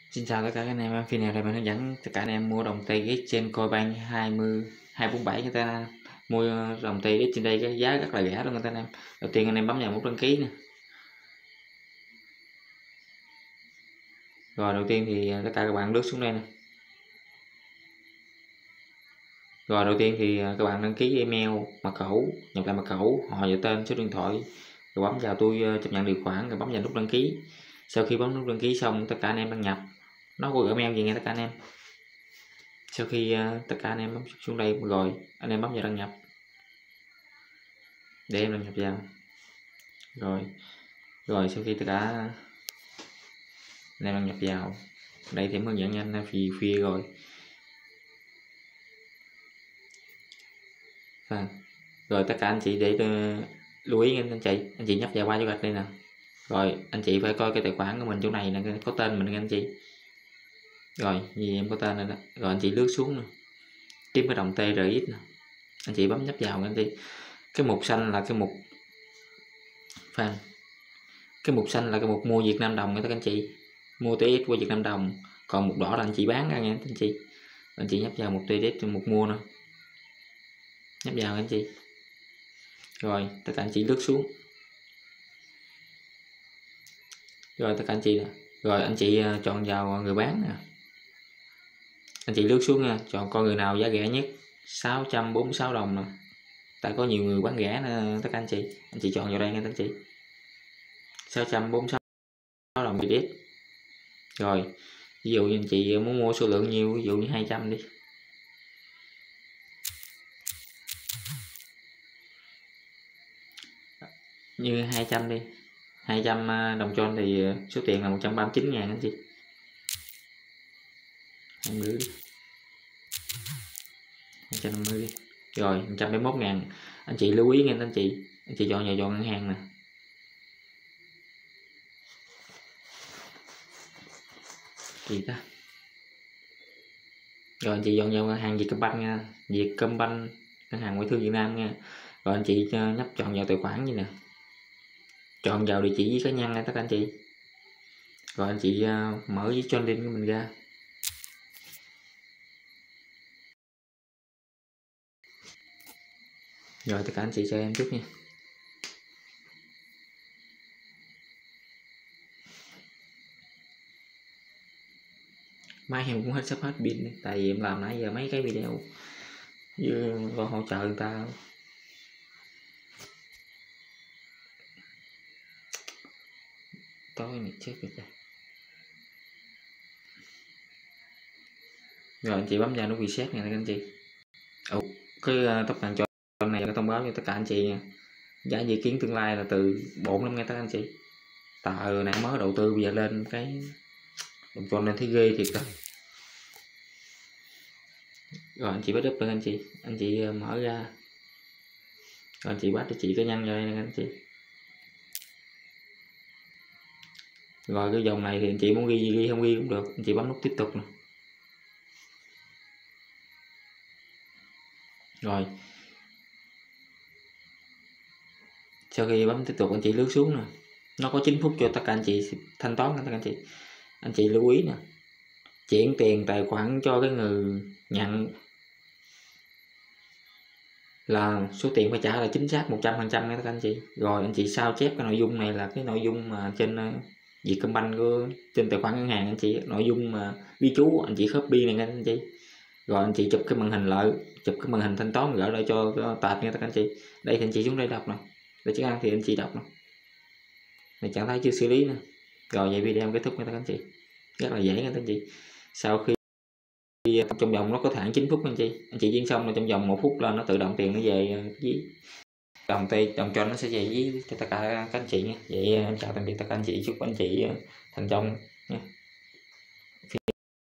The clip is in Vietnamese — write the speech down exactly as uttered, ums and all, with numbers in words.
Xin chào tất cả các anh em, phiên này mình hướng dẫn tất cả anh em mua đồng T G X trên Coinbank hai mươi hai bốn bảy. Người ta mua đồng T G X trên đây cái giá rất là rẻ luôn người ta anh em. Đầu tiên anh em bấm vào nút đăng ký nè. Rồi đầu tiên thì tất cả các bạn lướt xuống đây nè. Rồi đầu tiên thì các bạn đăng ký email, mật khẩu, nhập lại mật khẩu, họ và tên, số điện thoại, rồi bấm vào tôi chấp nhận điều khoản, rồi bấm vào nút đăng ký. Sau khi bấm nút đăng ký xong, tất cả anh em đăng nhập, nó có email gì nghe tất cả anh em. Sau khi uh, tất cả anh em bấm xuống đây rồi anh em bấm vào đăng nhập để em đăng nhập vào. Rồi rồi sau khi tất cả anh em đăng nhập vào đây thì em hướng dẫn anh phi phi rồi. À, rồi tất cả anh chị để uh, lưu ý anh chị anh chị nhấp vào qua chỗ gạch đây nè. Rồi anh chị phải coi cái tài khoản của mình chỗ này nè, có tên mình anh chị. Rồi gì em có tên rồi đó. Rồi anh chị lướt xuống nè, kiếm cái đồng T R X nè, anh chị bấm nhấp vào anh chị. Cái mục xanh là cái mục Phan. Cái mục xanh là cái mục mua Việt Nam đồng các anh chị, mua T X qua Việt Nam đồng. Còn mục đỏ là anh chị bán ra nghe anh chị. Anh chị nhấp vào mục T X mục mua nè, nhấp vào anh chị. Rồi tất cả anh chị lướt xuống. Rồi tất cả anh chị nè. Rồi anh chị chọn vào người bán nè, anh chị lướt xuống nha, chọn coi người nào giá rẻ nhất, sáu trăm bốn mươi sáu đồng nè, tại có nhiều người bán rẻ nè tất cả anh chị. Anh chị chọn vào đây nha anh chị, sáu trăm bốn mươi sáu đồng Việt X. Rồi ví dụ như anh chị muốn mua số lượng nhiều, ví dụ như hai trăm đi, như hai trăm đi, hai trăm đồng tròn thì số tiền là một trăm ba mươi chín ngàn anh chị. Không gửi hai trăm năm mươi đi. Rồi một trăm bảy mươi mốt ngàn. Anh chị lưu ý nghe anh chị, anh chị chọn vào chọn ngân hàng nè. Gì ta? Rồi anh chị chọn vào ngân hàng Vietcombank nha, Vietcombank, ngân hàng ngoại thương Việt Nam nha. Rồi anh chị nhấp chọn vào tài khoản như nè, chọn vào địa chỉ với cá nhân nha tất cả anh chị. Rồi anh chị mở với cho link của mình ra. Rồi tất cả anh chị cho em chút nha. Máy em cũng hết sắp hết pin, tại vì em làm nãy giờ mấy cái video với còn hỗ trợ người ta. Tối này chết rồi. Rồi anh chị bấm vào nút reset này các anh chị. Ồ, cái uh, tóc tàn cho này nó thông báo cho tất cả anh chị nha. Giá dự kiến tương lai là từ bốn năm nghe các anh chị. Tờ này mới đầu tư bây giờ lên cái đồng tròn lên thấy ghê thiệt rồi. Rồi anh chị bắt up lên anh chị, anh chị mở ra. Rồi anh chị bắt cho chị cá nhân vào đây nè anh chị. Rồi cái dòng này thì anh chị muốn ghi ghi không ghi cũng được, anh chị bấm nút tiếp tục nè. Rồi sau khi bấm tiếp tục anh chị lướt xuống nè, nó có chín phút cho tất cả anh chị thanh toán tất cả anh chị. Anh chị lưu ý nè, chuyển tiền tài khoản cho cái người nhận là số tiền phải trả là chính xác một trăm phần trăm các anh chị. Rồi anh chị sao chép cái nội dung này là cái nội dung mà trên Vietcombank của trên tài khoản ngân hàng anh chị, nội dung mà ghi chú anh chị copy này anh chị. Rồi anh chị chụp cái màn hình lại, chụp cái màn hình thanh toán gửi lại cho tạp nha tất cả anh chị. Đây thì anh chị xuống đây đọc nè, để chức năng thì anh chị đọc nè, này trạng thái chưa xử lý nè. Rồi vậy video kết thúc nha tất cả anh chị, rất là dễ nha tất anh chị. Sau khi trong vòng nó có khoảng chín phút anh chị, anh chị viên xong là trong vòng một phút là nó tự động tiền nó về với đồng T đồng cho nó sẽ về với cho tất cả các anh chị nha. Vậy em chào tạm biệt tất cả anh chị, chúc anh chị thành công.